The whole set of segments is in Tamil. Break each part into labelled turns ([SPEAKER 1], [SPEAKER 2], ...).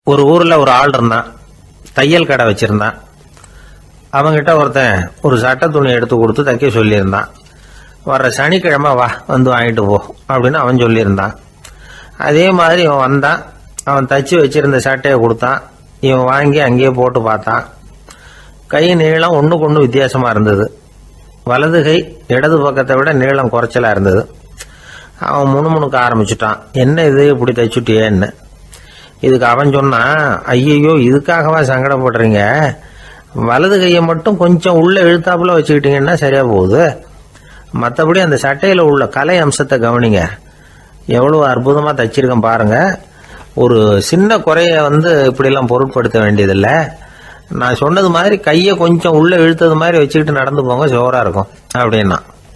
[SPEAKER 1] ஒரு ஊரில் ஒரு ஆள் இருந்தான், தையல் கடை வச்சுருந்தான். அவங்கிட்ட ஒருத்தன் ஒரு சட்டை துணி எடுத்து கொடுத்து தைக்க சொல்லியிருந்தான். வர்ற சனிக்கிழமை வா வந்து வாங்கிட்டு போ அப்படின்னு அவன் சொல்லியிருந்தான். அதே மாதிரி இவன் வந்தான். அவன் தச்சு வச்சிருந்த சட்டையை கொடுத்தான். இவன் வாங்கி அங்கேயே போட்டு பார்த்தான். கை நீளம் ஒன்றுக்கு ஒன்று வித்தியாசமாக இருந்தது. வலது கை இடது பக்கத்தை விட நீளம் குறைச்சலாக இருந்தது. அவன் முணுமுணுக்க ஆரம்பிச்சுட்டான், என்ன இது இப்படி தைச்சுட்டியேன்னு. இதுக்கு அவன் சொன்னான், ஐயையோ இதுக்காகவா சங்கடப்படுறீங்க, வலது கையை மட்டும் கொஞ்சம் உள்ள இழுத்தாப்புல வச்சுக்கிட்டீங்கன்னா சரியா போகுது. மற்றபடி அந்த சட்டையில் உள்ள கலை அம்சத்தை கவனிங்க, எவ்வளோ அற்புதமாக தைச்சிருக்கேன் பாருங்க. ஒரு சின்ன குறைய இப்படிலாம் பொருட்படுத்த வேண்டியதில்லை. நான் சொன்னது மாதிரி கையை கொஞ்சம் உள்ள இழுத்தது மாதிரி வச்சுக்கிட்டு நடந்து போங்க, ஜோராக இருக்கும் அப்படின்னா.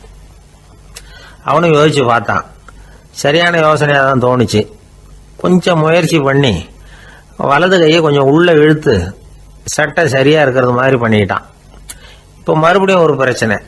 [SPEAKER 1] அவனும் யோசிச்சு பார்த்தான். சரியான யோசனையாக தான் தோணுச்சு. கொஞ்சம் முயற்சி பண்ணி வலது கையை கொஞ்சம் உள்ள இழுத்து சட்டை சரியா இருக்கிறது மாதிரி பண்ணிக்கிட்டான். இப்போ மறுபடியும் ஒரு பிரச்சனை.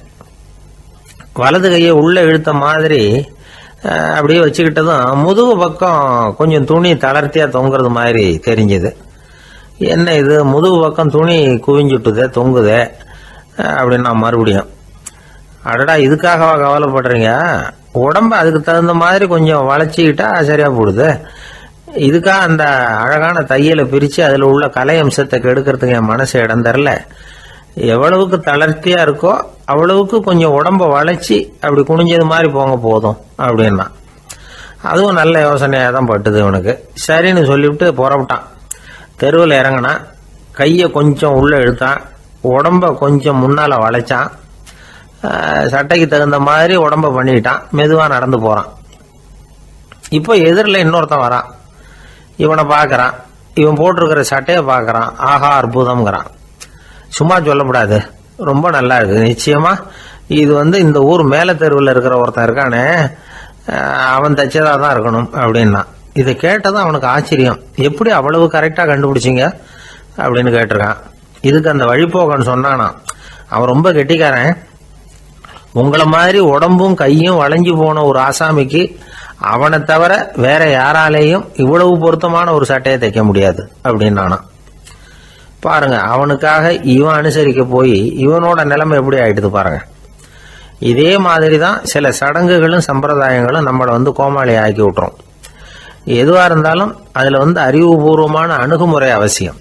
[SPEAKER 1] வலது கையை உள்ள இழுத்த மாதிரி அப்படியே வச்சுக்கிட்டதும் முதுகு பக்கம் கொஞ்சம் துணி தளர்த்தியா தொங்குறது மாதிரி தெரிஞ்சது. என்ன இது, முதுகு பக்கம் துணி குவிஞ்சுட்டுதே, தொங்குதே அப்படின்னா மறுபடியும், அடடா இதுக்காகவா கவலைப்படுறீங்க, உடம்ப அதுக்கு தகுந்த மாதிரி கொஞ்சம் வளைச்சிக்கிட்டா சரியா போடுது. இதுக்காக அந்த அழகான தையலை பிரித்து அதில் உள்ள கலை அம்சத்தை கெடுக்கிறதுக்கு என் மனசு இடம் தரல. எவ்வளவுக்கு தளர்த்தியா இருக்கோ அவ்வளவுக்கு கொஞ்சம் உடம்ப வளைச்சி அப்படி குனிஞ்சது மாதிரி போங்க போதும் அப்படின்னா. அதுவும் நல்ல யோசனையாக தான் பட்டுது இவனுக்கு. சரின்னு சொல்லிவிட்டு புறப்பட்டான். தெருவில் இறங்கினான். கையை கொஞ்சம் உள்ளே இழுத்தான், உடம்ப கொஞ்சம் முன்னால் வளைச்சான், சட்டைக்கு தகுந்த மாதிரி உடம்ப பண்ணிக்கிட்டான். மெதுவாக நடந்து போகிறான். இப்போ எதிரில் இன்னொருத்தன் வரான். இவனை பார்க்குறான். இவன் போட்டிருக்கிற சட்டையை பார்க்குறான். ஆஹா அற்புதம்ங்கிறான். சும்மா சொல்லக்கூடாது, ரொம்ப நல்லா இருக்குது நிச்சயமா. இது இந்த ஊர் மேல தெருவில் இருக்கிற ஒருத்தன் இருக்கானே, அவன் தைச்சதா தான் இருக்கணும் அப்படின்னா. இதை கேட்டதான் அவனுக்கு ஆச்சரியம். எப்படி அவ்வளவு கரெக்டாக கண்டுபிடிச்சிங்க அப்படின்னு கேட்டிருக்கான். இதுக்கு அந்த வழிபோக்கன்னு சொன்னானா, அவன் ரொம்ப கெட்டிக்காரன். உங்களை மாதிரி உடம்பும் கையும் வளைஞ்சு போன ஒரு ஆசாமிக்கு அவனை தவிர வேற யாராலேயும் இவ்வளவு பொருத்தமான ஒரு சட்டையை தைக்க முடியாது அப்படின்னானா. பாருங்க, அவனுக்காக இவன் அனுசரிக்க போய் இவனோட நிலைமை எப்படி ஆயிடுது பாருங்க. இதே மாதிரி தான் சில சடங்குகளும் சம்பிரதாயங்களும் நம்மளை கோமாளி ஆக்கி விட்டுரும். எதுவா இருந்தாலும் அதுல அறிவுபூர்வமான அணுகுமுறை அவசியம்.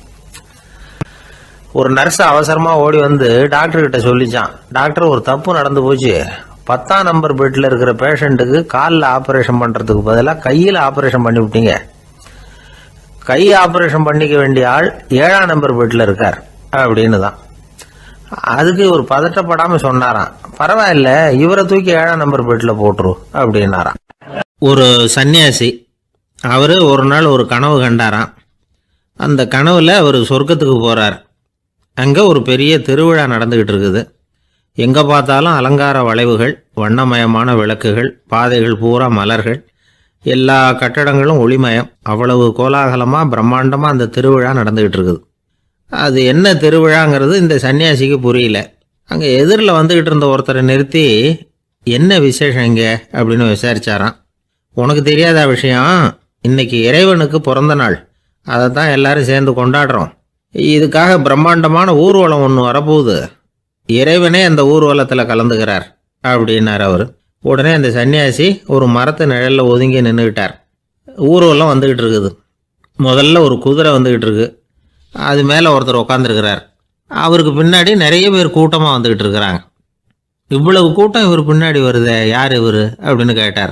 [SPEAKER 1] ஒரு நர்ஸ் அவசரமா ஓடி டாக்டர் கிட்ட சொல்லிச்சான், டாக்டர் ஒரு தப்பு நடந்து போச்சு, 10ஆம் நம்பர் பெட்ல இருக்கிற பேஷண்ட்டுக்கு காலில் ஆபரேஷன் பண்றதுக்கு பதிலாக கையில் ஆபரேஷன் பண்ணி விட்டீங்க. கை ஆபரேஷன் பண்ணிக்க வேண்டிய ஆள் 7ஆம் நம்பர் பெட்ல இருக்கார் அப்படின்னு தான். அதுக்கு ஒரு பதட்டப்படாம சொன்னாராம், பரவாயில்ல இவரை தூக்கி 7ஆம் நம்பர் பெட்ல போட்டுரு அப்படின்னாராம். ஒரு சன்னியாசி அவரு ஒரு நாள் ஒரு கனவு கண்டாராம். அந்த கனவுல அவர் சொர்க்கத்துக்கு போறார். அங்க ஒரு பெரிய திருவிழா நடந்துகிட்டு இருக்குது. எங்க பார்த்தாலும் அலங்கார வளைவுகள், வண்ணமயமான விளக்குகள், பாதைகள் பூரா மலர்கள், எல்லா கட்டடங்களும் ஒளிமயம். அவ்வளவு கோலாகலமா பிரம்மாண்டமா அந்த திருவிழா நடந்துகிட்டு இருக்குது. அது என்ன திருவிழாங்கிறது இந்த சன்னியாசிக்கு புரியல. அங்க எதிரில் வந்துகிட்டு இருந்த ஒருத்தரை நிறுத்தி, என்ன விசேஷம் இங்க அப்படின்னு விசாரிச்சாராம். உனக்கு தெரியாத விஷயம், இன்னைக்கு இறைவனுக்கு பிறந்த நாள், அதை தான் எல்லாரும் சேர்ந்து கொண்டாடுறோம். இதுக்காக பிரம்மாண்டமான ஊர்வலம் ஒன்று வரப்போகுது. இறைவனே அந்த ஊர்வலத்தில் கலந்துகிறார் அப்படின்னார் அவர். உடனே அந்த சன்னியாசி ஒரு மரத்து நிழலில் ஒதுங்கி நின்றுக்கிட்டார். ஊர்வலம் வந்துக்கிட்டு இருக்குது. முதல்ல ஒரு குதிரை வந்துக்கிட்டு இருக்கு. அது மேலே ஒருத்தர் உட்காந்துருக்கிறார். அவருக்கு பின்னாடி நிறைய பேர் கூட்டமாக வந்துக்கிட்டு இருக்கிறாங்க. இவ்வளவு கூட்டம் இவர் பின்னாடி வருதே, யார் இவர் அப்படின்னு கேட்டார்.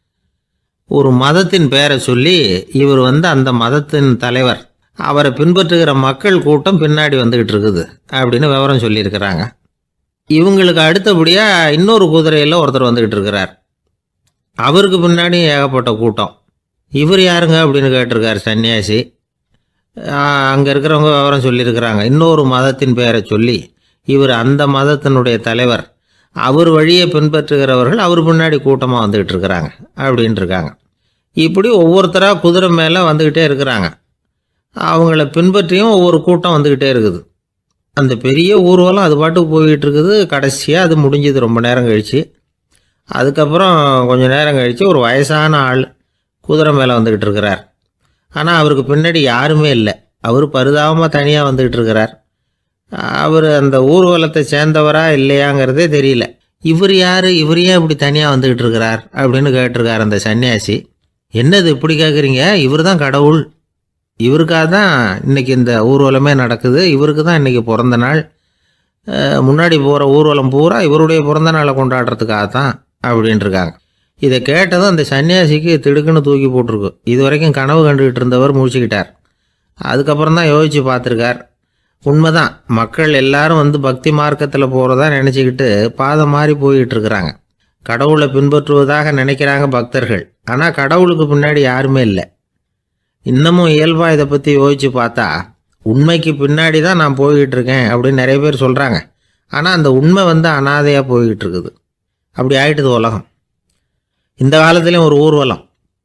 [SPEAKER 1] ஒரு மதத்தின் பெயரை சொல்லி இவர் அந்த மதத்தின் தலைவர், அவரை பின்பற்றுகிற மக்கள் கூட்டம் பின்னாடி வந்துக்கிட்டு இருக்குது அப்படின்னு விவரம் சொல்லியிருக்கிறாங்க. இவங்களுக்கு அடுத்தபடியாக இன்னொரு குதிரையில் ஒருத்தர் வந்துக்கிட்டு இருக்கிறார். அவருக்கு பின்னாடி ஏகப்பட்ட கூட்டம். இவர் யாருங்க அப்படின்னு கேட்டிருக்கார் சன்னியாசி. அங்கே இருக்கிறவங்க விவரம் சொல்லியிருக்கிறாங்க. இன்னொரு மதத்தின் பெயரை சொல்லி இவர் அந்த மதத்தினுடைய தலைவர், அவர் வழியை பின்பற்றுகிறவர்கள் அவர் பின்னாடி கூட்டமாக வந்துக்கிட்டு இருக்கிறாங்க அப்படின்ட்டு இருக்காங்க. இப்படி ஒவ்வொருத்தராக குதிரை மேலே வந்துக்கிட்டே இருக்கிறாங்க. அவங்கள பின்பற்றியும் ஒவ்வொரு கூட்டம் வந்துக்கிட்டே இருக்குது. அந்த பெரிய ஊர்வலம் அது பாட்டுக்கு போய்கிட்டு இருக்குது. கடைசியாக அது முடிஞ்சது ரொம்ப நேரம் கழித்து. அதுக்கப்புறம் கொஞ்சம் நேரம் கழித்து ஒரு வயசான ஆள் குதிரை மேலே வந்துக்கிட்டு இருக்கிறார். ஆனால் அவருக்கு பின்னாடி யாருமே இல்லை. அவர் பரிதாபமாக தனியாக வந்துக்கிட்டு இருக்கிறார். அவர் அந்த ஊர்வலத்தை சேர்ந்தவரா இல்லையாங்கிறதே தெரியல. இவர் யார், இவர் ஏன் இப்படி தனியாக வந்துக்கிட்டு இருக்கிறார் அப்படின்னு கேட்டிருக்கார் அந்த சன்னியாசி. என்னது இப்படி கேட்குறீங்க? இவர் தான் கடவுள், இவருக்காக தான் இன்றைக்கி இந்த ஊர்வலமே நடக்குது, இவருக்கு தான் இன்றைக்கி பிறந்த நாள், முன்னாடி போகிற ஊர்வலம் பூரா இவருடைய பிறந்த நாளை கொண்டாடுறதுக்காக தான் அப்படின்ட்டுருக்காங்க. இதை கேட்டதும் அந்த சன்னியாசிக்கு திடுக்குன்னு தூக்கி போட்டிருக்கு. இது வரைக்கும் கனவு கண்டுகிட்டு இருந்தவர் முடிச்சுக்கிட்டார். அதுக்கப்புறம் தான் யோசித்து பார்த்துருக்கார். உண்மைதான், மக்கள் எல்லாரும் வந்து பக்தி மார்க்கத்தில் போகிறதா நினச்சிக்கிட்டு பாதம் மாறி போய்கிட்டு இருக்கிறாங்க. கடவுளை பின்பற்றுவதாக நினைக்கிறாங்க பக்தர்கள். ஆனால் கடவுளுக்கு பின்னாடி யாருமே இல்லை. இன்னமும் இயல்பாக இதை பற்றி யோசித்து பார்த்தா உண்மைக்கு பின்னாடி தான் நான் போய்கிட்டு இருக்கேன் அப்படின்னு நிறைய பேர் சொல்கிறாங்க. ஆனால் அந்த உண்மை வந்து அனாதையாக போய்கிட்டு இருக்குது. அப்படி ஆகிட்டுது உலகம். இந்த காலத்துலேயும் ஒரு ஊர்வலம்,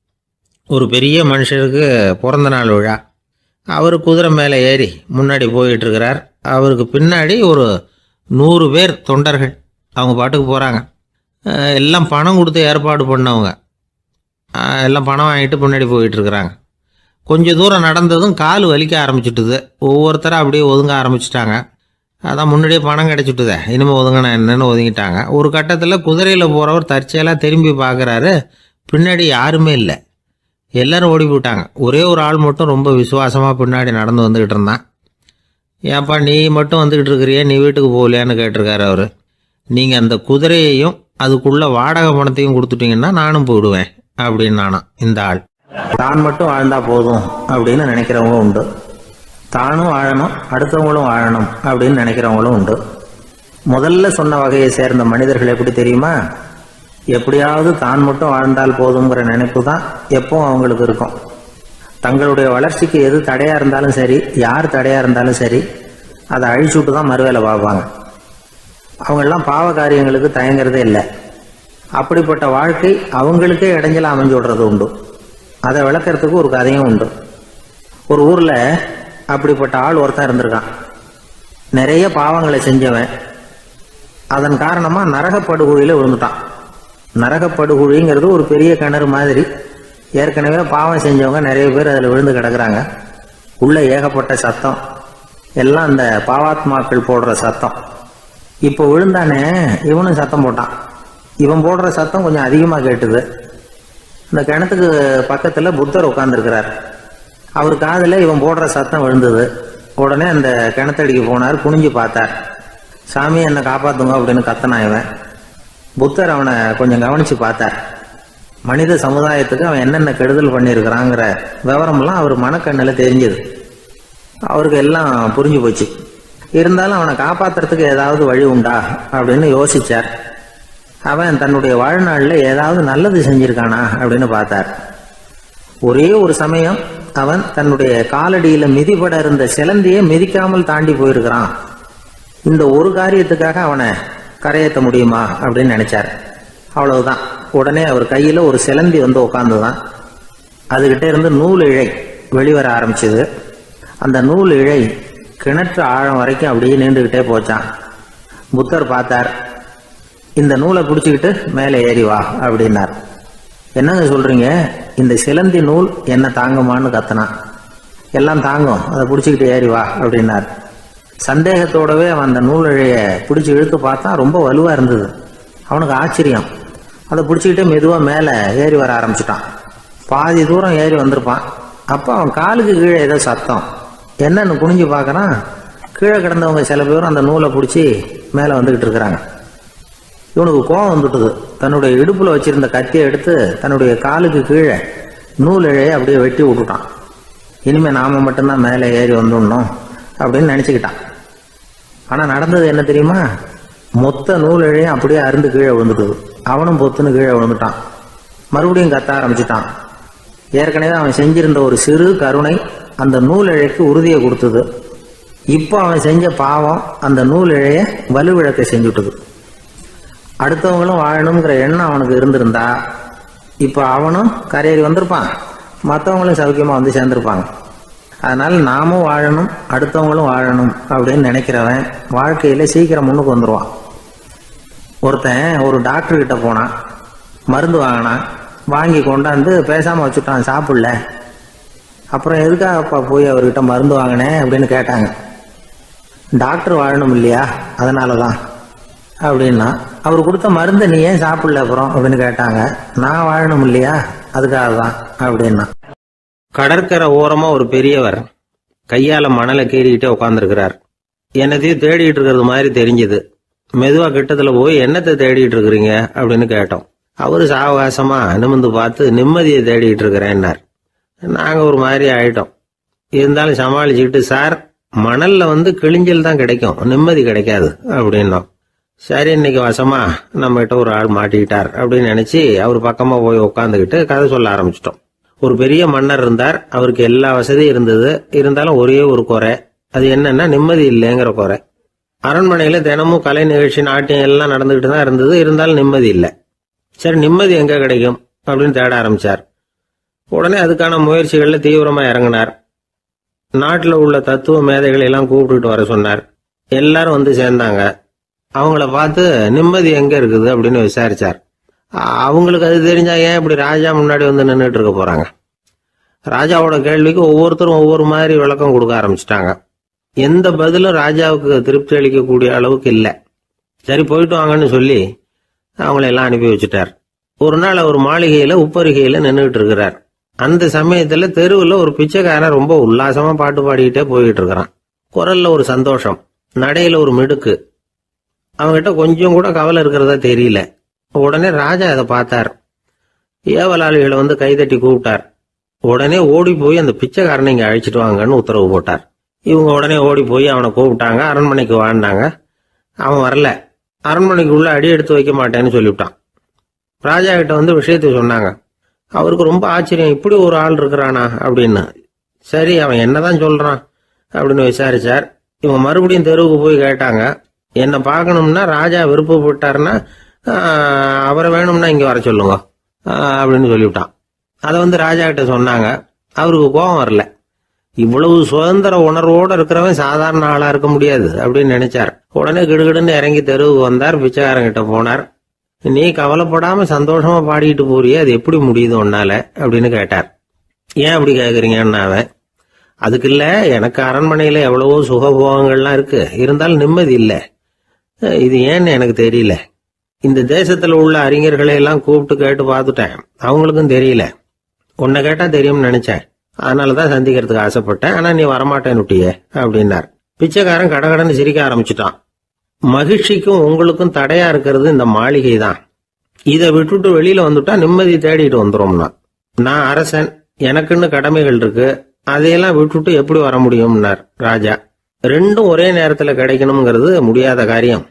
[SPEAKER 1] ஒரு பெரிய மனுஷருக்கு பிறந்த நாள் விழா. அவர் குதிரை மேலே ஏறி முன்னாடி போயிட்டுருக்கிறார். அவருக்கு பின்னாடி ஒரு 100 பேர் தொண்டர்கள் அவங்க பாட்டுக்கு போகிறாங்க. எல்லாம் பணம் கொடுத்து ஏற்பாடு பண்ணவங்க, எல்லாம் பணம் வாங்கிட்டு முன்னாடி போயிட்டுருக்குறாங்க. கொஞ்சம் தூரம் நடந்ததும் கால் வலிக்க ஆரம்பிச்சுட்டுது. ஒவ்வொருத்தரும் அப்படியே ஒதுங்க ஆரம்பிச்சிட்டாங்க. அதான் முன்னாடியே பணம் கிடச்சிட்டுதே, இனிமேல் ஒதுங்கினா என்னன்னு ஒதுங்கிட்டாங்க. ஒரு கட்டத்தில் குதிரையில் போகிறவர் தற்செயலாக திரும்பி பார்க்குறாரு, பின்னாடி யாருமே இல்லை, எல்லோரும் ஓடி போயிட்டாங்க. ஒரே ஒரு ஆள் மட்டும் ரொம்ப விசுவாசமாக பின்னாடி நடந்து வந்துக்கிட்டு இருந்தான். ஏன்ப்பா நீ மட்டும் வந்துக்கிட்டு இருக்கிறியே, நீ வீட்டுக்கு போகலையான்னு கேட்டிருக்காரு அவர். நீங்கள் அந்த குதிரையையும் அதுக்குள்ளே வாடகை பணத்தையும் கொடுத்துட்டீங்கன்னா நானும் போயிடுவேன் அப்படின்னு நானும். இந்த ஆள் தான் மட்டும் வாழ்ந்தால் போதும் அப்படின்னு நினைக்கிறவங்க உண்டு. தானும் வாழணும், அடுத்தவங்களும் வாழணும் அப்படின்னு நினைக்கிறவங்களும் உண்டு. முதல்ல சொன்ன வகையை சேர்ந்த மனிதர்கள் எப்படி தெரியுமா? எப்படியாவது தான் மட்டும் வாழ்ந்தால் போதுங்கிற நினைப்பு தான் எப்பவும் அவங்களுக்கு இருக்கும். தங்களுடைய வளர்ச்சிக்கு எது தடையாக இருந்தாலும் சரி, யார் தடையாக இருந்தாலும் சரி, அதை அழிச்சுட்டு தான் மறுவேலை பார்ப்பாங்க. அவங்கெல்லாம் பாவ காரியங்களுக்கு தயங்குறதே இல்லை. அப்படிப்பட்ட வாழ்க்கை அவங்களுக்கே இடைஞ்சல அமைஞ்சு விடுறது உண்டு. அதை விளக்கிறதுக்கு ஒரு கதையும் உண்டு. ஒரு ஊரில் அப்படிப்பட்ட ஆள் ஒருத்தன் இருந்திருக்கான். நிறைய பாவங்களை செஞ்சவன். அதன் காரணமாக நரகப்படுகொழியில் விழுந்துட்டான். நரகப்படுகொழிங்கிறது ஒரு பெரிய கிணறு மாதிரி. ஏற்கனவே பாவம் செஞ்சவங்க நிறைய பேர் அதில் விழுந்து கிடக்குறாங்க. உள்ளே ஏகப்பட்ட சத்தம், எல்லாம் அந்த பாவாத்மாக்கள் போடுற சத்தம். இப்போ விழுந்தானே இவனும் சத்தம் போட்டான். இவன் போடுற சத்தம் கொஞ்சம் அதிகமாக கேட்டுது. இந்த கிணத்துக்கு பக்கத்தில் புத்தர் உட்காந்துருக்கிறார். அவர் காதில் இவன் போடுற சத்தம் விழுந்தது. உடனே அந்த கிணத்தடிக்கு போனார், குனிஞ்சு பார்த்தார். சாமி என்னை காப்பாற்றுங்க அப்படின்னு கத்தனான் இவன். புத்தர் அவனை கொஞ்சம் கவனித்து பார்த்தார். மனித சமுதாயத்துக்கு அவன் என்னென்ன கெடுதல் பண்ணியிருக்கிறாங்கிற விவரமெல்லாம் அவர் மனக்கண்ணில் தெரிஞ்சது. அவருக்கு எல்லாம் புரிஞ்சு போச்சு. இருந்தாலும் அவனை காப்பாற்றுறதுக்கு ஏதாவது வழி உண்டா அப்படின்னு யோசித்தார். அவன் தன்னுடைய வாழ்நாளில் ஏதாவது நல்லது செஞ்சிருக்கானா அப்படின்னு பார்த்தார். ஒரே ஒரு சமயம் அவன் தன்னுடைய காலடியில் மிதிபட இருந்த சிலந்தியை மிதிக்காமல் தாண்டி போயிருக்கிறான். இந்த ஒரு காரியத்துக்காக அவனை கரையேற்ற முடியுமா அப்படின்னு நினைச்சார். அவ்வளவுதான். உடனே அவர் கையில் ஒரு சிலந்தி வந்து உட்காந்துதான். அதுகிட்ட இருந்து நூல் இழை வெளிவர ஆரம்பிச்சது. அந்த நூல் இழை கிணற்று ஆழம் வரைக்கும் அப்படியே நீண்டுகிட்டே போச்சான். புத்தர் பார்த்தார். இந்த நூலை பிடிச்சிக்கிட்டு மேலே ஏறி வா அப்படின்னார். என்னங்க சொல்றீங்க, இந்த சிலந்தி நூல் என்ன தாங்குமான்னு கத்தினான். எல்லாம் தாங்கும், அதை பிடிச்சிக்கிட்டு ஏறி வா அப்படின்னார். சந்தேகத்தோடவே அவன் அந்த நூல் இழைய பிடிச்சி இழுத்து பார்த்தா ரொம்ப வலுவாக இருந்தது. அவனுக்கு ஆச்சரியம். அதை பிடிச்சிக்கிட்டே மெதுவாக மேலே ஏறி வர ஆரம்பிச்சிட்டான். பாதி தூரம் ஏறி வந்திருப்பான். அப்போ அவன் காலுக்கு கீழே ஏதோ சத்தம். என்னன்னு குனிஞ்சு பார்க்கறான். கீழே கிடந்தவங்க சில பேரும் அந்த நூலை பிடிச்சி மேலே வந்துக்கிட்டு இருக்கிறாங்க. இவனுக்கு கோபம் வந்துட்டுது. தன்னுடைய இடுப்பில் வச்சிருந்த கத்தியை எடுத்து தன்னுடைய காலுக்கு கீழே நூல் இழையை அப்படியே வெட்டி விட்டுட்டான். இனிமேல் நாம மட்டும்தான் மேலே ஏறி வந்துடணும் அப்படின்னு நினச்சிக்கிட்டான். ஆனால் நடந்தது என்ன தெரியுமா? மொத்த நூல் இழையும் அப்படியே அருந்து கீழே விழுந்துட்டுது. அவனும் பொத்துன்னு கீழே விழுந்துட்டான். மறுபடியும் கத்த ஆரம்பிச்சிட்டான். ஏற்கனவே அவன் செஞ்சிருந்த ஒரு சிறு கருணை அந்த நூல் இழைக்கு உறுதியை கொடுத்தது. இப்போ அவன் செஞ்ச பாவம் அந்த நூல் இழையை வலுவிழக்க செஞ்சுட்டுது. அடுத்தவங்களும் வாழணுங்கிற எண்ணம் அவனுக்கு இருந்திருந்தா இப்போ அவனும் கரையேறி வந்திருப்பான், மற்றவங்களும் சௌக்கியமாக வந்து சேர்ந்துருப்பாங்க. அதனால் நாமும் வாழணும், அடுத்தவங்களும் வாழணும் அப்படின்னு நினைக்கிறவன் வாழ்க்கையில் சீக்கிரம் முன்னுக்கு வந்துடுவான். ஒருத்தன் ஒரு டாக்டர்கிட்ட போனான், மருந்து வாங்கினான். வாங்கி கொண்டாந்து பேசாமல் வச்சுட்டான், சாப்பிடல. அப்புறம் எதுக்காகப்பா போய் அவர்கிட்ட மருந்து வாங்கினேன் அப்படின்னு கேட்டாங்க. டாக்டர் வாழணும் இல்லையா, அதனால தான் அப்படின்னா. அவர் கொடுத்த மருந்தை நீ ஏன் சாப்பிடல அப்புறம் அப்படின்னு கேட்டாங்க. நான் வாழணும் இல்லையா, அதுக்காக தான் அப்படின்னா. கடற்கரை ஓரமா ஒரு பெரியவர் கையால மணலை கீறிக்கிட்டே உட்காந்துருக்கிறார். என்னத்தையும் தேடிட்டு இருக்கிறது மாதிரி தெரிஞ்சுது. மெதுவா கிட்டத்துல போய் என்னத்தை தேடிட்டு இருக்கிறீங்க அப்படின்னு கேட்டோம். அவரு சாவகாசமா நிமிந்து பார்த்து நிம்மதியை தேடிட்டு இருக்கிறேன்னார். நாங்க ஒரு மாதிரி ஆயிட்டோம். இருந்தாலும் சமாளிச்சுக்கிட்டு, சார் மணல்ல கிழிஞ்சல் தான் கிடைக்கும், நிம்மதி கிடைக்காது அப்படின்னோம். சரி, இன்னைக்கு வசமா நம்ம கிட்ட ஒரு ஆள் மாட்டிக்கிட்டார் அப்படின்னு நினைச்சு அவர் பக்கமா போய் உட்காந்துக்கிட்டு கதை சொல்ல ஆரம்பிச்சிட்டோம். ஒரு பெரிய மன்னர் இருந்தார். அவருக்கு எல்லா வசதியும் இருந்தது. இருந்தாலும் ஒரே ஒரு குறை. அது என்னன்னா நிம்மதி இல்லைங்கிற குறை. அரண்மனையில தினமும் கலை நிகழ்ச்சி, நாட்டியம் எல்லாம் நடந்துகிட்டு தான் இருந்தது. இருந்தாலும் நிம்மதி இல்லை. சரி, நிம்மதி எங்க கிடைக்கும் அப்படின்னு தேட ஆரம்பிச்சார். உடனே அதுக்கான முயற்சிகள்ல தீவிரமா இறங்கினார். நாட்டில் உள்ள தத்துவ மேதைகளை எல்லாம் கூப்பிட்டுட்டு வர சொன்னார். எல்லாரும் சேர்ந்தாங்க. அவங்கள பார்த்து நிம்மதி எங்க இருக்குது அப்படின்னு விசாரிச்சார். அவங்களுக்கு அது தெரிஞ்சா ஏன் இப்படி ராஜா முன்னாடி நின்றுட்டு இருக்க போறாங்க? ராஜாவோட கேள்விக்கு ஒவ்வொருத்தரும் ஒவ்வொரு மாதிரி விளக்கம் கொடுக்க ஆரம்பிச்சிட்டாங்க. எந்த பதிலும் ராஜாவுக்கு திருப்தி அளிக்கக்கூடிய அளவுக்கு இல்லை. சரி, போயிட்டு வாங்கன்னு சொல்லி அவங்கள எல்லாம் அனுப்பி வச்சுட்டார். ஒரு நாள் அவர் மாளிகையில உப்பரிகையில நின்றுட்டு இருக்கிறார். அந்த சமயத்துல தெருவில் ஒரு பிச்சைக்காரன் ரொம்ப உல்லாசமா பாட்டு பாடிக்கிட்டே போயிட்டு இருக்கிறான். குரல்ல ஒரு சந்தோஷம், நடையில ஒரு மிடுக்கு. அவன்கிட்ட கொஞ்சம் கூட கவலை இருக்கிறதா தெரியல. உடனே ராஜா அதை பார்த்தார். ஏவலாளிகளை கைதட்டி கூப்பிட்டார். உடனே ஓடி போய் அந்த பிச்சைக்காரனை இங்க அழைச்சிட்டு வாங்கன்னு உத்தரவு போட்டார். இவங்க உடனே ஓடி போய் அவனை கூப்பிட்டாங்க. அரண்மனைக்கு வாழ்ந்தாங்க. அவன் வரல. அரண்மனைக்குள்ள அடி எடுத்து வைக்க மாட்டேன்னு சொல்லிவிட்டான். ராஜா கிட்ட விஷயத்தை சொன்னாங்க. அவருக்கு ரொம்ப ஆச்சரியம், இப்படி ஒரு ஆள் இருக்கிறானா அப்படின்னு. சரி, அவன் என்னதான் சொல்றான் அப்படின்னு விசாரிச்சார். இவங்க மறுபடியும் தெருவுக்கு போய் கேட்டாங்க. என்னை பார்க்கணும்னா ராஜா விருப்பப்பட்டாருன்னா அவரை வேணும்னா இங்க வர சொல்லுங்க அப்படின்னு சொல்லிவிட்டான். அதை ராஜா கிட்ட சொன்னாங்க. அவருக்கு கோபம் வரல. இவ்வளவு சுதந்திர உணர்வோடு இருக்கிறவன் சாதாரண ஆளா இருக்க முடியாது அப்படின்னு நினைச்சார். உடனே கிடுகிடுன்னு இறங்கி தெருவுக்கு வந்தார். பிச்சைக்காரங்கிட்ட போனார். நீ கவலைப்படாம சந்தோஷமா பாடிக்கிட்டு போறியே, அது எப்படி முடியுது உன்னால அப்படின்னு கேட்டார். ஏன் அப்படி கேக்குறீங்கன்னா, அவன் அதுக்கு இல்ல, எனக்கு அரண்மனையில எவ்வளவோ சுகபோகங்கள்லாம் இருக்கு, இருந்தாலும் நிம்மதி இல்லை. இது ஏன்னு எனக்கு தெரியல. இந்த தேசத்துல உள்ள அறிஞர்களை எல்லாம் கூப்பிட்டு கேட்டு பார்த்துட்டேன், அவங்களுக்கும் தெரியல. உன்னை கேட்டா தெரியும்னு நினைச்சேன், அதனாலதான் சந்திக்கிறதுக்கு ஆசைப்பட்டேன். ஆனா நீ வரமாட்டேன்னுட்டியே அப்படின்னார். பிச்சைக்காரன் கடகடன்னு சிரிக்க ஆரம்பிச்சுட்டான். மகிழ்ச்சிக்கும் உங்களுக்கும் தடையா இருக்கிறது இந்த மாளிகை தான். இதை விட்டுட்டு வெளியில வந்துட்டா நிம்மதி தேடிட்டு வந்துடும்னா. நான் அரசன், எனக்குன்னு கடமைகள் இருக்கு, அதையெல்லாம் விட்டுட்டு எப்படி வர முடியும்னார் ராஜா. ரெண்டும் ஒரே நேரத்துல கிடைக்கணுங்கிறது முடியாத காரியம்.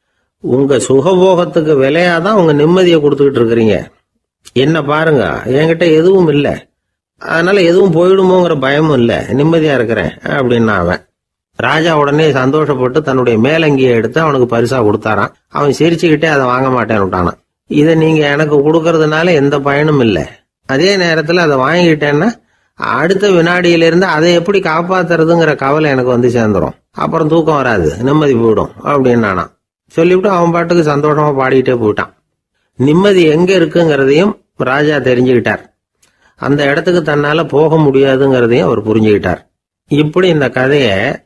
[SPEAKER 1] உங்க சுகபோகத்துக்கு விலையாதான் உங்க நிம்மதியை கொடுத்துக்கிட்டு இருக்கிறீங்க. என்ன பாருங்க, என்கிட்ட எதுவும் இல்லை, அதனால எதுவும் போயிடுமோங்கிற பயமும் இல்லை, நிம்மதியா இருக்கிறேன் அப்படின்னா அவன். ராஜா உடனே சந்தோஷப்பட்டு தன்னுடைய மேலங்கியை எடுத்து அவனுக்கு பரிசா கொடுத்தாரான். அவன் சிரிச்சுக்கிட்டே அதை வாங்க மாட்டேன்னு விட்டானான். இதை நீங்க எனக்கு கொடுக்கறதுனால எந்த பயனும் இல்லை, அதே நேரத்துல அதை வாங்கிட்டேன்னா அடுத்த வினாடியிலிருந்து அதை எப்படி காப்பாத்துறதுங்கிற கவலை எனக்கு சேர்ந்துடும், அப்புறம் தூக்கம் வராது, நிம்மதி போயிடும் அப்படின்னானா. சொல்லிவிட்டு அவன் பாட்டுக்கு சந்தோஷமா பாடிக்கிட்டே போயிட்டான். நிம்மதி எங்க இருக்குங்கிறதையும் ராஜா தெரிஞ்சுக்கிட்டார். அந்த இடத்துக்கு தன்னால போக முடியாதுங்கிறதையும் அவர் புரிஞ்சுக்கிட்டார். இப்படி இந்த கதைய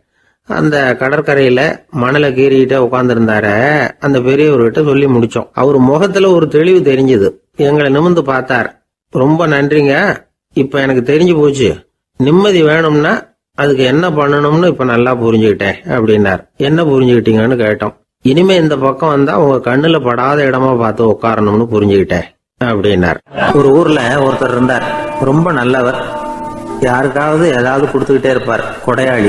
[SPEAKER 1] அந்த கடற்கரையில மணலை கீறிக்கிட்டே உட்கார்ந்துருந்தார அந்த பெரியவர்கிட்ட சொல்லி முடிச்சோம். அவர் முகத்துல ஒரு தெளிவு தெரிஞ்சது. எங்களை நிமிர்ந்து பார்த்தார். ரொம்ப நன்றிங்க, இப்ப எனக்கு தெரிஞ்சு போச்சு, நிம்மதி வேணும்னா அதுக்கு என்ன பண்ணணும்னு இப்ப நல்லா புரிஞ்சுக்கிட்டேன் அப்படின்னார். என்ன புரிஞ்சுக்கிட்டீங்கன்னு கேட்டோம். இனிமே இந்த பக்கம் வந்தா உங்க கண்ணுல படாத இடமா பார்த்து உட்காரணும்னு புரிஞ்சுக்கிட்டேன் அப்படின்னார். ஒரு ஊர்ல ஒருத்தர் இருந்தார், ரொம்ப நல்லவர். யாருக்காவது ஏதாவது கொடுத்துக்கிட்டே இருப்பார், கொடையாளி.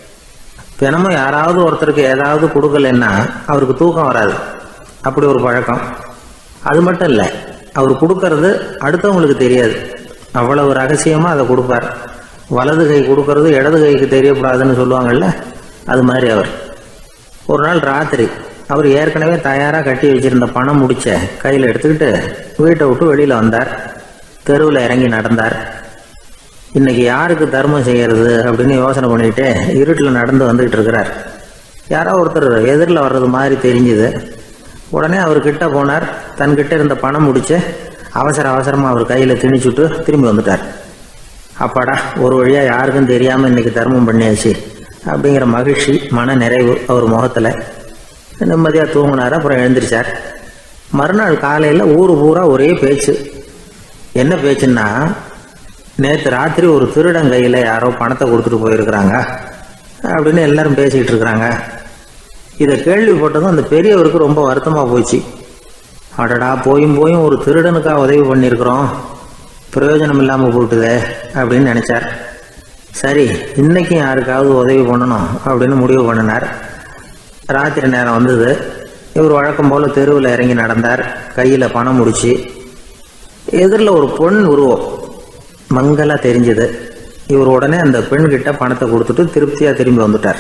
[SPEAKER 1] தினமும் யாராவது ஒருத்தருக்கு ஏதாவது கொடுக்கலன்னா அவருக்கு தூக்கம் வராது, அப்படி ஒரு பழக்கம். அது மட்டும் இல்ல, அவர் கொடுக்கறது அடுத்தவங்களுக்கு தெரியாது, அவ்வளவு ரகசியமா அதை கொடுப்பார். வலது கை கொடுக்கறது இடது கைக்கு தெரியக்கூடாதுன்னு சொல்லுவாங்கல்ல, அது மாதிரி அவர். ஒரு நாள் ராத்திரி அவர் ஏற்கனவே தயாரா கட்டி வச்சிருந்த பணம் முடிச்ச கையில எடுத்துக்கிட்டு வீட்டை விட்டு வெளியில வந்தார். தெருவில் இறங்கி நடந்தார். இன்னைக்கு யாருக்கு தர்மம் செய்யறது அப்படின்னு யோசனை பண்ணிட்டு இருட்டில் நடந்து வந்துகிட்டு இருக்கிறார். யாரோ ஒருத்தர் எதிரில் வர்றது மாதிரி தெரிஞ்சுது. உடனே அவர் கிட்ட போனார். தன்கிட்ட இருந்த பணம் முடிச்சு அவசரமா அவர் கையில திணிச்சுட்டு திரும்பி வந்துட்டார். அப்பாடா ஒரு வழியாக யாருக்கும் தெரியாமல் இன்றைக்கி தர்மம் பண்ணியாச்சு அப்படிங்கிற மகிழ்ச்சி மன நிறைவு அவர் முகத்தில். நிம்மதியாக தூங்கினார். அப்புறம் எழுந்திரிச்சார். மறுநாள் காலையில் ஊர் பூரா ஒரே பேச்சு. என்ன பேச்சுன்னா, நேற்று ராத்திரி ஒரு திருடன் கையில் யாரோ பணத்தை கொடுத்துட்டு போயிருக்கிறாங்க அப்படின்னு எல்லாரும் பேசிக்கிட்டு இருக்கிறாங்க. இதை கேள்விப்பட்டதும் அந்த பெரியவருக்கு ரொம்ப வருத்தமாக போச்சு. அடடா, போயும் ஒரு திருடனுக்காக உதவி பண்ணியிருக்கிறோம், பிரயோஜனம் இல்லாமல் போட்டுதே அப்படின்னு நினச்சார். சரி, இன்றைக்கும் யாருக்காவது உதவி பண்ணணும் அப்படின்னு முடிவு பண்ணினார். ராத்திரி நேரம் வந்தது. இவர் வழக்கம் போல் தெருவில் இறங்கி நடந்தார். கையில் பணம் முடிச்சு. எதிரில் ஒரு பொன் உருவம் மங்கலாக தெரிஞ்சது. இவர் உடனே அந்த பெண்கிட்ட பணத்தை கொடுத்துட்டு திருப்தியாக திரும்பி வந்துட்டார்.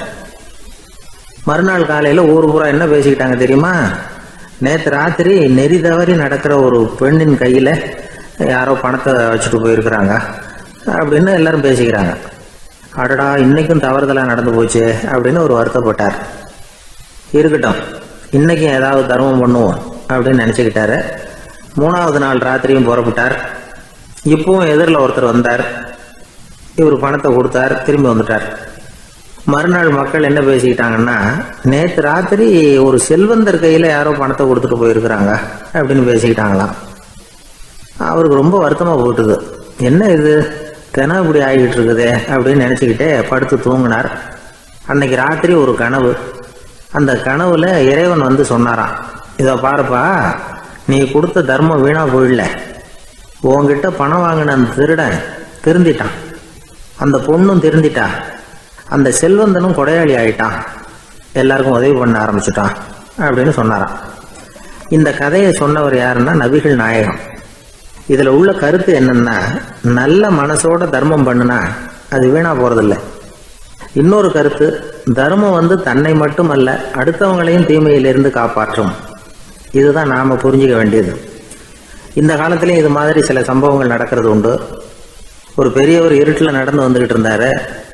[SPEAKER 1] மறுநாள் காலையில் ஊர் பூரா என்ன பேசிக்கிட்டாங்க தெரியுமா? நேற்று ராத்திரி நெறி தவறி நடக்கிற ஒரு பெண்ணின் கையில் யாரோ பணத்தை வச்சுட்டு போயிருக்கிறாங்க அப்படின்னு எல்லாரும் பேசிக்கிறாங்க. அடடா, இன்றைக்கும் தவறுதலாக நடந்து போச்சு அப்படின்னு ஒரு வருத்தப்பட்டார். இருக்கட்டும், இன்றைக்கும் ஏதாவது தர்மம் பண்ணுவோம் அப்படின்னு நினச்சிக்கிட்டாரு. 3வது நாள் ராத்திரியும் புறப்பட்டார். இப்பவும் எதிரில் ஒருத்தர் வந்தார். இவர் பணத்தை கொடுத்தார், திரும்பி வந்துட்டார். மறுநாள் மக்கள் என்ன பேசிக்கிட்டாங்கன்னா, நேற்று ராத்திரி ஒரு செல்வந்தர் கையில் யாரோ பணத்தை கொடுத்துட்டு போயிருக்கிறாங்க அப்படின்னு பேசிக்கிட்டாங்களாம். அவருக்கு ரொம்ப வருத்தமாக போட்டுது. என்ன இது தினம் இப்படி ஆகிட்டு இருக்குதே அப்படின்னு நினச்சிக்கிட்டே படுத்து தூங்கினார். அன்னைக்கு ராத்திரி ஒரு கனவு. அந்த கனவுல இறைவன் வந்து சொன்னாராம், இதை பாருப்பா, நீ கொடுத்த தர்மம் வீணா போயிடல. உன்கிட்ட பணம் வாங்கின அந்த திருடன் திருந்திட்டான், அந்த பொண்ணும் திருந்திட்டா, அந்த செல்வந்தனும் கொடையாளி ஆயிட்டான், எல்லாருக்கும் உதவி பண்ண ஆரம்பிச்சுட்டான் அப்படின்னு சொன்னாராம். இந்த கதையை சொன்னவர் யாருன்னா நபிகள் நாயகம். இதில் உள்ள கருத்து என்னன்னா, நல்ல மனசோட தர்மம் பண்ணுனா அது வீணா போறதில்லை. இன்னொரு கருத்து, தர்மம் வந்து தன்னை மட்டுமல்ல அடுத்தவங்களையும் தீமையிலிருந்து காப்பாற்றும். இதுதான் நாம புரிஞ்சிக்க வேண்டியது. இந்த காலத்திலையும் இது மாதிரி சில சம்பவங்கள் நடக்கிறது உண்டு. ஒரு பெரியவர் இருட்டில் நடந்து வந்துகிட்டு இருந்தாரு.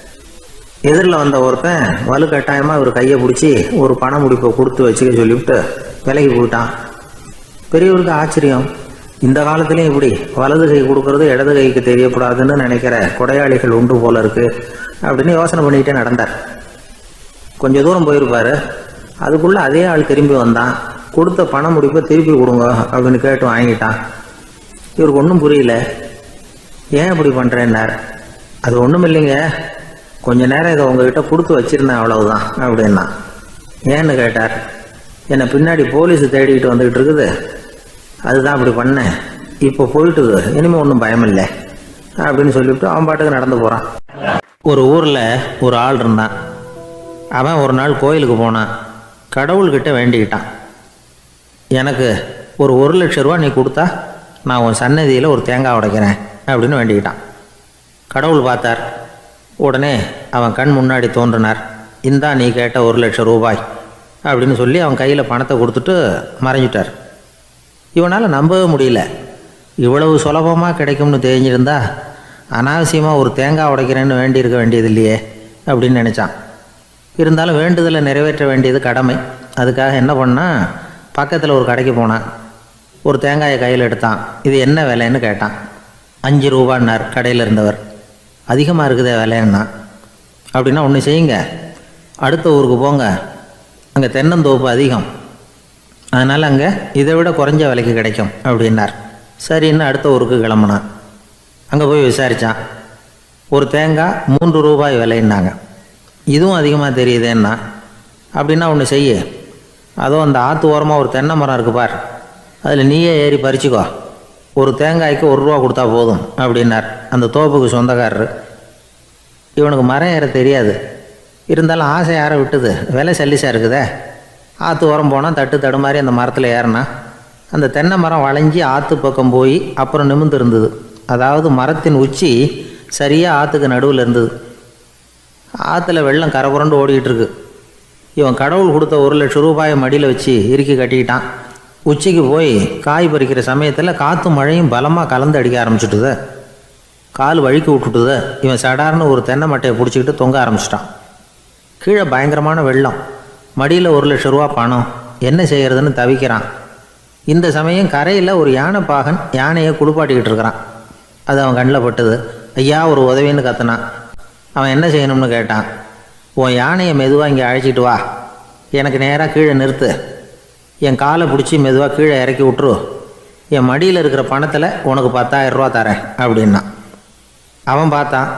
[SPEAKER 1] எதிரில் வந்த ஒருத்தன் வலுக்கட்டாயமாக ஒரு கையை பிடிச்சி ஒரு பண முடிப்பை கொடுத்து வச்சுக்க சொல்லிவிட்டு விலகி போயிட்டான். பெரியவருக்கு ஆச்சரியம். இந்த காலத்திலையும் இப்படி வலது கை கொடுக்கறது இடது கைக்கு தெரியக்கூடாதுன்னு நினைக்கிற கொடையாளிகள் உண்டு போல இருக்கு அப்படின்னு யோசனை பண்ணிக்கிட்டே நடந்தார். கொஞ்சம் தூரம் போயிருப்பாரு. அதுக்குள்ள அதே ஆள் திரும்பி வந்தான். கொடுத்த பண முடிப்பை திருப்பி கொடுங்க அப்படின்னு கேட்டு வாங்கிட்டான். இவருக்கு ஒன்றும் புரியல. ஏன் இப்படி பண்ணுறேன்னார். அது ஒன்றும் இல்லைங்க, கொஞ்ச நேரம் இதை உங்ககிட்ட கொடுத்து வச்சிருந்தேன், அவ்வளவுதான் அப்படின்னா. ஏன்னு கேட்டார். என்னை பின்னாடி போலீஸ் தேடிக்கிட்டு வந்துக்கிட்டு இருக்குது, அதுதான் அப்படி பண்ணேன், இப்போ போயிட்டுது, இனிமேல் ஒன்றும் பயமில்லை அப்படின்னு சொல்லிவிட்டு அவன் பாட்டுக்கு நடந்து போகிறான். ஒரு ஊரில் ஒரு ஆள் இருந்தான். அவன் ஒரு நாள் கோயிலுக்கு போனான். கடவுள்கிட்ட வேண்டிக்கிட்டான், எனக்கு ஒரு 1,00,000 ரூபா நீ கொடுத்தா நான் உன் சன்னதியில் ஒரு தேங்காய் உடைக்கிறேன் அப்படின்னு வேண்டிக்கிட்டான். கடவுள் பார்த்தார். உடனே அவன் கண் முன்னாடி தோன்றினார். இந்தா நீ கேட்ட 1,00,000 ரூபாய் அப்படின்னு சொல்லி அவன் கையில் பணத்தை கொடுத்துட்டு மறைஞ்சிட்டார். இவனால் நம்பவே முடியல. இவ்வளவு சுலபமாக கிடைக்கும்னு தெரிஞ்சிருந்தா அனாவசியமாக ஒரு தேங்காய் உடைக்கிறேன்னு வேண்டியிருக்க வேண்டியது இல்லையே அப்படின்னு நினச்சான். இருந்தாலும் வேண்டுதலை நிறைவேற்ற வேண்டியது கடமை. அதுக்காக என்ன பண்ணால், பக்கத்தில் ஒரு கடைக்கு போனான். ஒரு தேங்காயை கையில் எடுத்தான். இது என்ன விலைன்னு கேட்டான். 5 ரூபான்னார் கடையில் இருந்தவர். அதிகமாக இருக்குதே விலைன்னா. அப்படின்னா ஒன்று செய்யுங்க, அடுத்த ஊருக்கு போங்க, அங்கே தென்னந்தோப்பு அதிகம், அதனால் அங்கே இதை விட குறைஞ்ச விலைக்கு கிடைக்கும் அப்படின்னார். சரின்னு அடுத்த ஊருக்கு கிளம்புனான். அங்கே போய் விசாரித்தான். ஒரு தேங்காய் 3 ரூபாய் விலைன்னாங்க. இதுவும் அதிகமாக தெரியுதேன்னா. அப்படின்னா ஒன்று செய்ய, அதோ அந்த ஆற்று ஓரமாக ஒரு தென்னை மரம் இருக்கு பார், அதில் நீயே ஏறி பறிச்சுக்கோ, ஒரு தேங்காய்க்கு 1 ரூபா கொடுத்தா போதும் அப்படின்னார் அந்த தோப்புக்கு சொந்தக்காரர். இவனுக்கு மரம் ஏற தெரியாது. இருந்தாலும் ஆசை யாரை விட்டுது, விலை சல்லிசாக இருக்குதே. ஆற்று ஓரம் போனால் தட்டு தடுமாறி அந்த மரத்தில் ஏறினா அந்த தென்னை மரம் வளைஞ்சி ஆற்று பக்கம் போய் அப்புறம் நிமிர்ந்து இருந்தது. அதாவது மரத்தின் உச்சி சரியாக ஆற்றுக்கு நடுவில் இருந்தது. ஆற்றுல வெள்ளம் கரை புரண்டு ஓடிக்கிட்டு இருக்கு. இவன் கடவுள் கொடுத்த 1,00,000 ரூபாயை மடியில் வச்சு இறுக்கி கட்டிக்கிட்டான். உச்சிக்கு போய் காய் பறிக்கிற சமயத்தில் காற்றும் மழையும் பலமாக கலந்து அடிக்க ஆரம்பிச்சுட்டுது. கால் வழுக்கி விட்டுட்டுது. இவன் சடார்னு ஒரு தென்னை மட்டையை பிடிச்சிக்கிட்டு தொங்க ஆரம்பிச்சிட்டான். கீழே பயங்கரமான வெள்ளம், மடியில் 1,00,000 ரூபா பணம், என்ன செய்கிறதுன்னு தவிக்கிறான். இந்த சமயம் கரையில் ஒரு யானை பாகன் யானையை குளிப்பாட்டிக்கிட்டு இருக்கிறான். அது அவன் கண்ணில் பட்டுது. ஐயா ஒரு உதவின்னு கத்துனான். அவன் என்ன செய்யணும்னு கேட்டான். உன் யானையை மெதுவாக இங்கே அழைச்சிட்டு வா, எனக்கு நேராக கீழே நிறுத்து, என் காலை பிடிச்சி மெதுவாக கீழே இறக்கி விட்டுரு, என் மடியில் இருக்கிற பணத்தில் உனக்கு 10,000 ரூபா தரேன் அப்படின்னா. அவன் பார்த்தான்,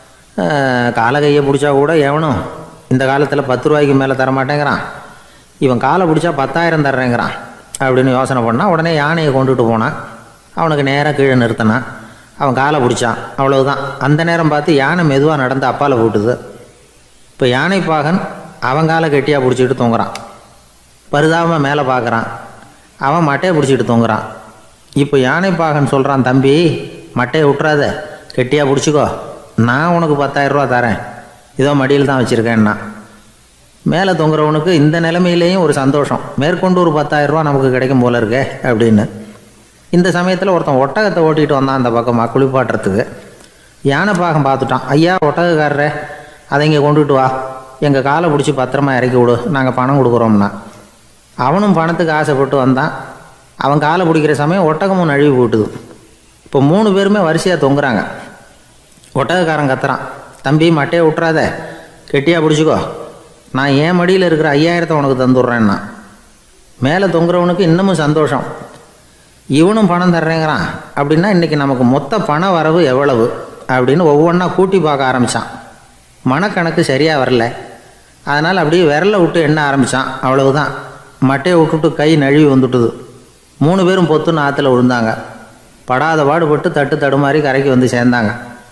[SPEAKER 1] காலை கையை பிடிச்சா கூட எவனும் இந்த காலத்தில் 10 ரூபாய்க்கு மேலே தரமாட்டேங்கிறான், இவன் காலை பிடிச்சா 10,000 தர்றேங்கிறான் அப்படின்னு யோசனை பண்ணான். உடனே யானையை கொண்டுட்டு போனான். அவனுக்கு நேராக கீழே நிறுத்தினான். அவன் காலை பிடிச்சான், அவ்வளவுதான். அந்த நேரம் பார்த்து யானை மெதுவாக நடந்து அப்பால் போட்டுது. இப்போ யானை பாகன் அவன் காலை கெட்டியாக பிடிச்சிக்கிட்டு தூங்குறான். பரிதாபமாக மேலே பார்க்குறான், அவன் மட்டையை பிடிச்சிக்கிட்டு தூங்குறான். இப்போ யானை பாகன் சொல்கிறான், தம்பி மட்டையை விட்டுறாத, கெட்டியாக பிடிச்சிக்கோ, நான் உனக்கு 10,000 ரூபா தரேன், இதோ மடியில் தான் வச்சுருக்கேன்னா. மேலே தொங்குறவனுக்கு இந்த நிலைமையிலேயும் ஒரு சந்தோஷம், மேற்கொண்டு ஒரு 10,000 ரூபா நமக்கு கிடைக்கும் போல இருக்கே அப்படின்னு. இந்த சமயத்தில் ஒருத்தன் ஒட்டகத்தை ஓட்டிகிட்டு வந்தான் அந்த பக்கமாக குளிப்பாட்டுறதுக்கு. யானை பாகம் பார்த்துட்டான். ஐயா ஒட்டகக்காரரே, அதை இங்கே கொண்டுட்டு வா, எங்கள் காலை பிடிச்சி பத்திரமா இறக்கி விடு, நாங்கள் பணம் கொடுக்குறோம்னா. அவனும் பணத்துக்கு ஆசைப்பட்டு வந்தான். அவன் காலை பிடிக்கிற சமயம் ஒட்டகமும் நழுவி போட்டுது. இப்போ 3 பேருமே வரிசையாக தொங்குறாங்க. ஒட்டகக்காரன் கத்துறான், தம்பி மட்டையை விட்டுறாத, கெட்டியாக பிடிச்சிக்கோ, நான் என் மடியில் இருக்கிற 5,000 உனக்கு தந்துடுறேன்னா. மேலே தொங்குறவனுக்கு இன்னமும் சந்தோஷம், இவனும் பணம் தர்றேங்கிறான் அப்படின்னா இன்றைக்கி நமக்கு மொத்த பண வரவு எவ்வளவு அப்படின்னு ஒவ்வொன்றா கூட்டி பார்க்க ஆரம்பித்தான். மனக்கணக்கு சரியாக வரல, அதனால் அப்படியே விரலை விட்டு எண்ண ஆரம்பித்தான். அவ்வளவுதான், மட்டையை விட்டுட்டு கை நழுவி வந்துட்டுது. 3 பேரும் பொத்துன்னு ஆற்றுல விழுந்தாங்க. படாத பாடுபட்டு தட்டு தடுமாறி கரைக்கு வந்து சேர்ந்தாங்க.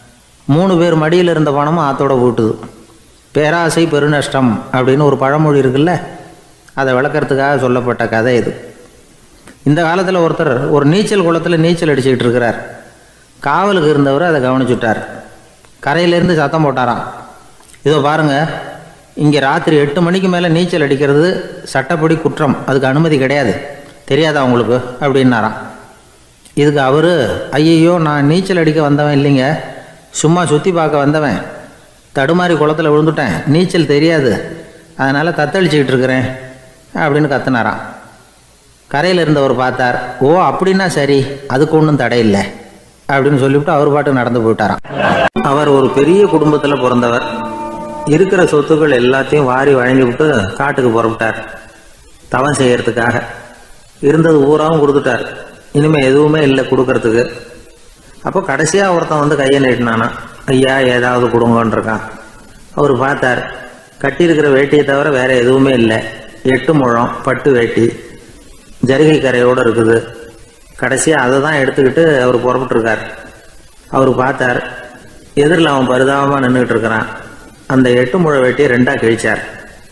[SPEAKER 1] 3 பேர் மடியில் இருந்த பணமும் ஆற்றோட போட்டுது. பேராசை பெருநஷ்டம் அப்படின்னு ஒரு பழமொழி இருக்குல்ல, அதை விளக்கறதுக்காக சொல்லப்பட்ட கதை இது. இந்த காலத்தில் ஒருத்தர் ஒரு நீச்சல் குளத்தில் நீச்சல் அடிச்சுக்கிட்டு இருக்கிறார். காவலுக்கு இருந்தவர் அதை கவனிச்சுட்டார். கரையிலேருந்து சத்தம் போட்டாராம், இதோ பாருங்கள், இங்கே ராத்திரி 8 மணிக்கு மேலே நீச்சல் அடிக்கிறது சட்டப்படி குற்றம், அதுக்கு அனுமதி கிடையாது, தெரியாதா உங்களுக்கு அப்படின்னாராம். இதுக்கு அவர், ஐயையோ நான் நீச்சல் அடிக்க வந்தவன் இல்லைங்க, சும்மா சுற்றி பார்க்க வந்தவன், தடுமாறி குளத்தில் விழுந்துட்டேன், நீச்சல் தெரியாது, அதனால் தத்தளிச்சுக்கிட்டு இருக்கிறேன் அப்படின்னு கத்துனாராம். கரையில் இருந்தவர் பார்த்தார், ஓ அப்படின்னா சரி, அதுக்கு ஒன்றும் தடை இல்லை அப்படின்னு சொல்லிவிட்டு அவர் பாட்டுக்கு நடந்து போயிட்டாராம். அவர் ஒரு பெரிய குடும்பத்தில் பிறந்தவர். இருக்கிற சொத்துக்கள் எல்லாத்தையும் வாரி வழங்கி விட்டு காட்டுக்கு புறப்பட்டார் தவம் செய்யறதுக்காக. இருந்தது ஊராவும் கொடுத்துட்டார், இனிமேல் எதுவுமே இல்லை கொடுக்கறதுக்கு. அப்போ கடைசியாக ஒருத்தன் வந்து கையை நீட்டினானா, ஐயா ஏதாவது கொடுங்கன்னு இருக்கான். அவர் பார்த்தார், கட்டியிருக்கிற வேட்டியை தவிர வேற எதுவுமே இல்லை. 8 முழம் பட்டு வேட்டி, ஜரிகை கரையோடு இருக்குது. கடைசியாக அதை தான் எடுத்துக்கிட்டு அவர் புறப்பட்டுருக்கார். அவர் பார்த்தார், எதிரில் அவன் பரிதாபமாக நின்றுக்கிட்டு இருக்கிறான். அந்த 8 முழ வேட்டியை 2ஆக கிழிச்சார்.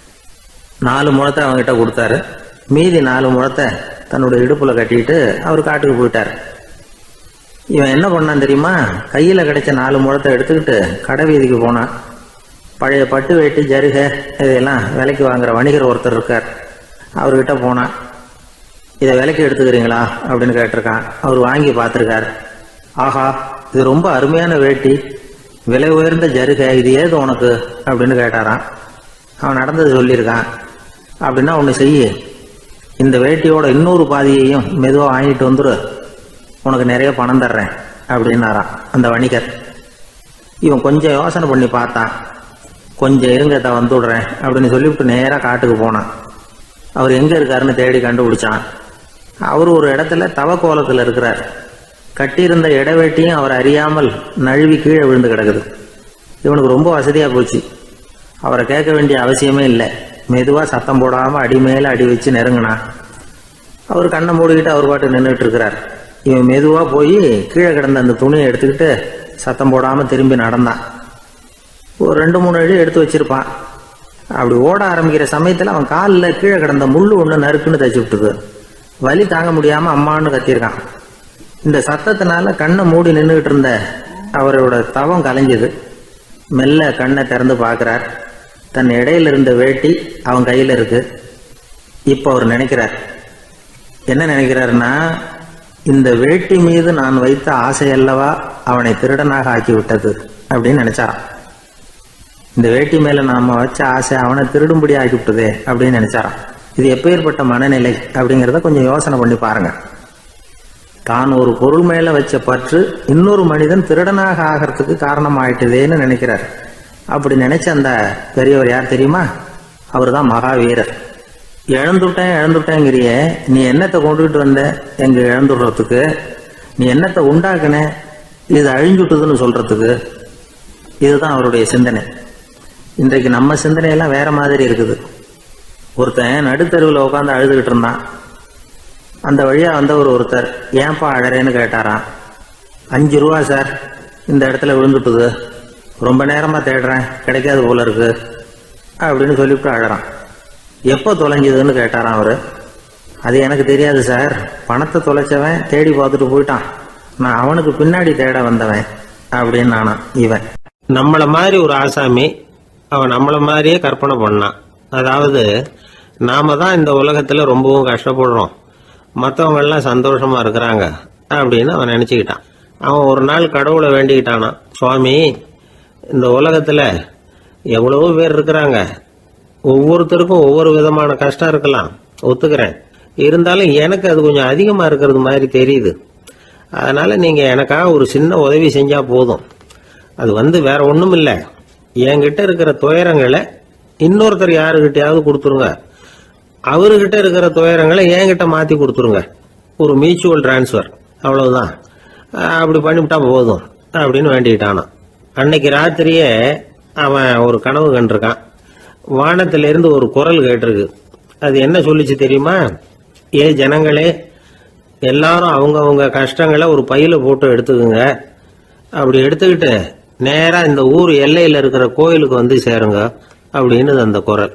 [SPEAKER 1] 4 முழத்தை அவங்ககிட்ட கொடுத்தாரு. மீதி 4 முழத்தை தன்னுடைய இடுப்பில் கட்டிட்டு அவர் காட்டுக்கு போயிட்டார். இவன் என்ன பண்ணான் தெரியுமா, கையில் கிடைச்ச 4 முழத்தை எடுத்துக்கிட்டு கடை வீதிக்கு போனான். பழைய பட்டு வேட்டி ஜரிகை இதெல்லாம் விலைக்கு வாங்குற வணிகர் ஒருத்தர் இருக்கார், அவர்கிட்ட போனான். இதை விலைக்கு எடுத்துக்கிறீங்களா அப்படின்னு கேட்டிருக்கான். அவர் வாங்கி பார்த்துருக்கார். ஆஹா, இது ரொம்ப அருமையான வேட்டி, விலை உயர்ந்த ஜருகை, இது ஏது உனக்கு அப்படின்னு கேட்டாரான். அவன் நடந்தது சொல்லியிருக்கான். அப்படின்னா ஒன்று செய்ய, இந்த வேட்டியோட இன்னொரு பாதியையும் மெதுவாக வாங்கிட்டு வந்துரு, உனக்கு நிறைய பணம் தர்றேன் அப்படின்னாரான் அந்த வணிகர். இவன் கொஞ்சம் யோசனை பண்ணி பார்த்தான். கொஞ்சம் இருங்கத்த வந்துவிடுறேன் அப்படின்னு சொல்லிவிட்டு நேராக காட்டுக்கு போனான். அவர் எங்கே இருக்காருன்னு தேடி கண்டுபிடிச்சான். அவர் ஒரு இடத்துல தவக்கோலத்தில் இருக்கிறார். கட்டியிருந்த இடவேட்டியும் அவர் அறியாமல் நழுவி கீழே விழுந்து கிடக்குது. இவனுக்கு ரொம்ப வசதியாக போச்சு. அவரை கேட்க வேண்டிய அவசியமே இல்லை. மெதுவாக சத்தம் போடாமல் அடி மேலே அடி வச்சு நெருங்கினான். அவர் கண்ணை மூடிக்கிட்டு அவர் பாட்டு நின்றுட்டு இருக்கிறார். இவன் மெதுவாக போய் கீழே கிடந்த அந்த துணியை எடுத்துக்கிட்டு சத்தம் போடாமல் திரும்பி நடந்தான். ஒரு 2-3 அடி எடுத்து வச்சிருப்பான். அப்படி ஓட ஆரம்பிக்கிற சமயத்தில் அவன் காலில் கீழே கிடந்த முள்ளு ஒன்று நறுக்குன்னு தச்சு விட்டுது. வலி தாங்க முடியாமல் அம்மான்னு கத்திருக்கான். இந்த சத்தத்தினால கண்ணை மூடி நின்றுகிட்டு இருந்த அவரோட தவம் கலைஞ்சது. மெல்ல கண்ணை திறந்து பார்க்குறார். தன் இடையில இருந்த வேட்டி அவன் கையில் இருக்கு. இப்போ அவர் நினைக்கிறார், என்ன நினைக்கிறாருன்னா, இந்த வேட்டி மீது நான் வைத்த ஆசையல்லவா அவனை திருடனாக ஆக்கி விட்டது அப்படின்னு நினைச்சாராம். இந்த வேட்டி மேல நாம வச்ச ஆசை அவனை திருடும்படி ஆக்கி விட்டதே அப்படின்னு நினைச்சாராம். இது எப்பேற்பட்ட மனநிலை அப்படிங்கிறத கொஞ்சம் யோசனை பண்ணி பாருங்க. தான் ஒரு பொருள் மேல வச்ச பற்று இன்னொரு மனிதன் திருடனாக ஆகிறதுக்கு காரணமாயிட்டுதேன்னு நினைக்கிறார். அப்படி நினைச்ச அந்த பெரியவர் யார் தெரியுமா? அவர் தான் மகாவீரர். இழந்துட்டேங்கிறிய, நீ என்னத்தை கொண்டுகிட்டு வந்த எங்க இழந்துடுறதுக்கு? நீ என்னத்தை உண்டாக்குன இது அழிஞ்சுட்டுதுன்னு சொல்றதுக்கு? இதுதான் அவருடைய சிந்தனை. இன்றைக்கு நம்ம சிந்தனையெல்லாம் வேற மாதிரி இருக்குது. ஒருத்தன் நடுத்தருவில் உட்காந்து அழுதுகிட்டு இருந்தான். அந்த வழியா வந்தவர் ஒருத்தர், ஏன்பா அழறேன்னு கேட்டாராம். 5 ரூபா சார், இந்த இடத்துல விழுந்துட்டுது, ரொம்ப நேரமா தேடுறேன், கிடைக்காது போல இருக்கு அப்படின்னு சொல்லிவிட்டு அழறான். எப்போ தொலைஞ்சதுன்னு கேட்டாராம் அவரு. அது எனக்கு தெரியாது சார், பணத்தை தொலைச்சவன் தேடி பார்த்துட்டு போயிட்டான், நான் அவனுக்கு பின்னாடி தேட வந்தவன் அப்படின்னு நானா. இவன் நம்மள மாதிரி ஒரு ஆசாமி, அவன் நம்மள மாதிரியே கற்பனை பண்ணான். அதாவது நாம தான் இந்த உலகத்துல ரொம்பவும் கஷ்டப்படுறோம், மற்றவங்க எல்லாம் சந்தோஷமா இருக்கிறாங்க அப்படின்னு அவன் நினைச்சுக்கிட்டான். அவன் ஒரு நாள் கடவுளை வேண்டிக்கிட்டானான். சுவாமி, இந்த உலகத்துல எவ்வளவோ பேர் இருக்கிறாங்க, ஒவ்வொருத்தருக்கும் ஒவ்வொரு விதமான கஷ்டம் இருக்கலாம், ஒத்துக்கிறேன். இருந்தாலும் எனக்கு அது கொஞ்சம் அதிகமா இருக்கிறது மாதிரி தெரியுது. அதனால நீங்க எனக்காக ஒரு சின்ன உதவி செஞ்சா போதும். அது வேற ஒண்ணும் இல்லை, என்கிட்ட இருக்கிற துயரங்களை இன்னொருத்தர் யாருக்கிட்டையாவது கொடுத்துருங்க, அவர்கிட்ட இருக்கிற துயரங்களை என்கிட்ட மாத்தி கொடுத்துருங்க. ஒரு மியூச்சுவல் டிரான்ஸ்பர், அவ்வளவுதான். அப்படி பண்ணிவிட்டா போதும் அப்படின்னு வேண்டிக்கிட்டானா. அன்னைக்கு ராத்திரியே அவன் ஒரு கனவு கண்டிருக்கான். வானத்திலிருந்து ஒரு குரல் கேட்டிருக்கு. அது என்ன சொல்லிச்சு தெரியுமா? ஏ ஜனங்களே, எல்லாரும் அவங்க கஷ்டங்களை ஒரு பையில போட்டு எடுத்துக்குங்க, அப்படி எடுத்துக்கிட்டு நேரா இந்த ஊர் எல்லையில இருக்கிற கோயிலுக்கு வந்து சேருங்க அப்படின்னு அந்த குரல்.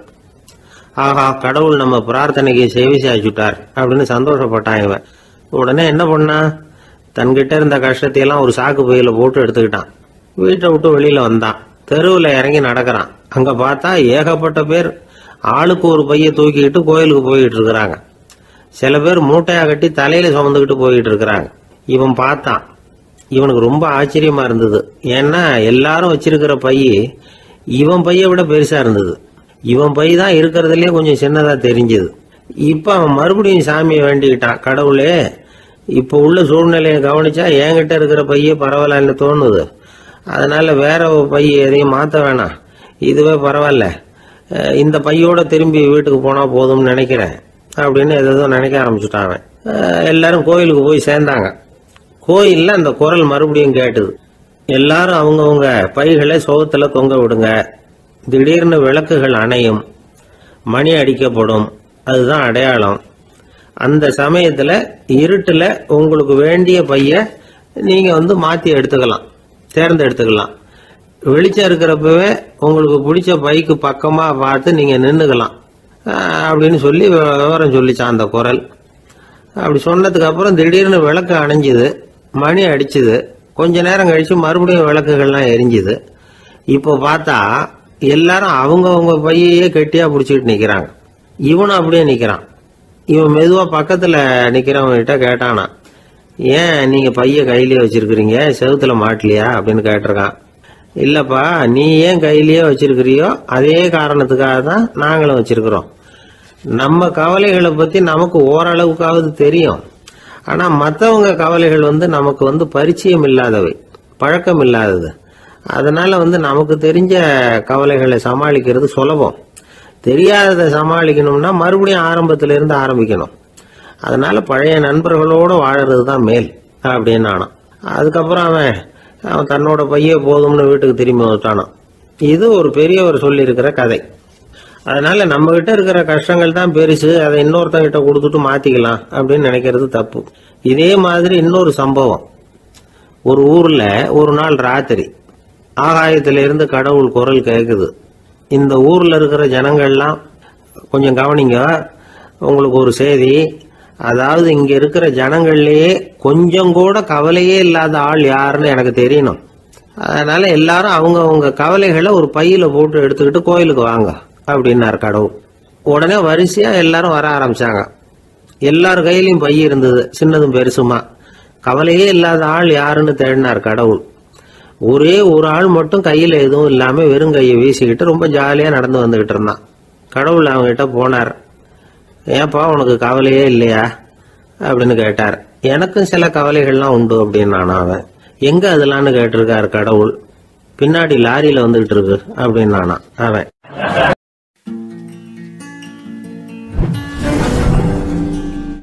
[SPEAKER 1] ஆஹா, கடவுள் நம்ம பிரார்த்தனைக்கு செவி சாய்ச்சுட்டார் அப்படின்னு சந்தோஷப்பட்டான் இவன். உடனே என்ன பண்ணா, தன்கிட்ட இருந்த கஷ்டத்தையெல்லாம் ஒரு சாக்கு பையில போட்டு எடுத்துக்கிட்டான். வீட்டை விட்டு வெளியில வந்தான். தெருவில் இறங்கி நடக்கிறான். அங்க பார்த்தா ஏகப்பட்ட பேர் ஆளுக்கு ஒரு பைய தூக்கிக்கிட்டு கோயிலுக்கு போயிட்டு இருக்கிறாங்க. சில பேர் மூட்டையா கட்டி தலையில சுமந்துக்கிட்டு போயிட்டு இருக்கிறாங்க. இவன் பார்த்தான். இவனுக்கு ரொம்ப ஆச்சரியமா இருந்தது. ஏன்னா எல்லாரும் வச்சிருக்கிற பைய இவன் பைய விட பெருசா இருந்தது. இவன் பை தான் இருக்கிறதுலே கொஞ்சம் சின்னதா தெரிஞ்சது. இப்ப அவன் மறுபடியும் சாமியை வேண்டிக்கிட்டான். கடவுளே, இப்ப உள்ள சூழ்நிலையை கவனிச்சா என்கிட்ட இருக்கிற பைய பரவாயில்லன்னு தோணுது. அதனால வேற பைய எதையும் மாத்த வேணாம், இதுவே பரவாயில்ல, இந்த பையோட திரும்பி வீட்டுக்கு போனா போதும்னு நினைக்கிறேன் அப்படின்னு ஏதோ நினைக்க ஆரம்பிச்சுட்டான் அவன். எல்லாரும் கோயிலுக்கு போய் சேர்ந்தாங்க. கோயில்ல அந்த குரல் மறுபடியும் கேட்டுது. எல்லாரும் அவங்கவுங்க பைகளை சோகத்துல தொங்க விடுங்க, திடீர்னு விளக்குகள் அணையும், மணி அடிக்கப்படும், அதுதான் அடையாளம். அந்த சமயத்துல இருட்டுல உங்களுக்கு வேண்டிய பைய நீங்க மாத்தி எடுத்துக்கலாம், தேர்ந்தெடுத்துக்கலாம். வெளிச்சம் இருக்கிறப்பவே உங்களுக்கு பிடிச்ச பைக்கு பக்கமா பார்த்து நீங்க நின்னுக்கலாம் அப்படின்னு சொல்லி விவரம் சொல்லிச்சான் அந்த குரல். அப்படி சொன்னதுக்கு அப்புறம் திடீர்னு விளக்கு அணைஞ்சுது, மணி அடிச்சுது. கொஞ்ச நேரம் கழிச்சு மறுபடியும் விளக்குகள்லாம் எரிஞ்சுது. இப்போ பார்த்தா எல்லாரும் அவங்கவுங்க பையையே கெட்டியா பிடிச்சிட்டு நிக்கிறாங்க. இவனும் அப்படியே நிக்கிறான். இவன் மெதுவா பக்கத்துல நிக்கிறவங்கிட்ட கேட்டானா, ஏன் நீங்க பைய கையிலேயே வச்சிருக்கிறீங்க, செவுத்துல மாட்டலையா அப்படின்னு கேட்டிருக்கான். இல்லப்பா, நீ ஏன் கையிலேயே வச்சிருக்கிறியோ அதே காரணத்துக்காக தான் நாங்களும் வச்சிருக்கிறோம். நம்ம கவலைகளை பத்தி நமக்கு ஓரளவுக்காவது தெரியும். ஆனா மற்றவங்க கவலைகள் நமக்கு பரிச்சயம் இல்லாதவை, பழக்கம் இல்லாதது. அதனால நமக்கு தெரிஞ்ச கவலைகளை சமாளிக்கிறது சுலபம். தெரியாததை சமாளிக்கணும்னா மறுபடியும் ஆரம்பத்தில இருந்து ஆரம்பிக்கணும். அதனால பழைய நண்பர்களோட வாழறது தான் மேல் அப்படின்னு ஆனான். அதுக்கப்புறம் அவன் தன்னோட பைய போதும்னு வீட்டுக்கு திரும்பி வந்துட்டானான். இது ஒரு பெரியவர் சொல்லி இருக்கிற கதை. அதனால நம்ம கிட்ட இருக்கிற கஷ்டங்கள் தான் பெருசு, அதை இன்னொருத்தங்கிட்ட கொடுத்துட்டு மாத்திக்கலாம் அப்படின்னு நினைக்கிறது தப்பு. இதே மாதிரி இன்னொரு சம்பவம். ஒரு ஊர்ல ஒரு நாள் ராத்திரி ஆகாயத்திலிருந்து கடவுள் குரல் கேட்குது. இந்த ஊர்ல இருக்கிற ஜனங்கள்லாம் கொஞ்சம் கவனிங்க, உங்களுக்கு ஒரு செய்தி. அதாவது இங்க இருக்கிற ஜனங்கள்லயே கொஞ்சம் கூட கவலையே இல்லாத ஆள் யாருன்னு எனக்கு தெரியணும். அதனால எல்லாரும் அவங்க கவலைகளை ஒரு பையில போட்டு எடுத்துக்கிட்டு கோயிலுக்கு வாங்க அப்படின்னாரு கடவுள். உடனே வரிசையா எல்லாரும் வர ஆரம்பிச்சாங்க. எல்லார் கையிலையும் பை இருந்தது, சின்னதும் பெருசுமா. கவலையே இல்லாத ஆள் யாருன்னு தேடினார் கடவுள். ஒரே ஒரு ஆள் மட்டும் கையில எதுவும் இல்லாம வெறும் கையை வீசிக்கிட்டு ரொம்ப ஜாலியா நடந்து வந்துகிட்டு இருந்தான். கடவுள் அவங்க கிட்ட போனார். ஏப்பா, உனக்கு கவலையே இல்லையா அப்படின்னு கேட்டார். எனக்கும் சில கவலைகள்லாம் உண்டு அப்படின்னானா அவன். எங்க அதெல்லாம்னு கேட்டிருக்காரு கடவுள். பின்னாடி லாரியில வந்துகிட்டு இருக்கு அப்படின்னானா அவன்.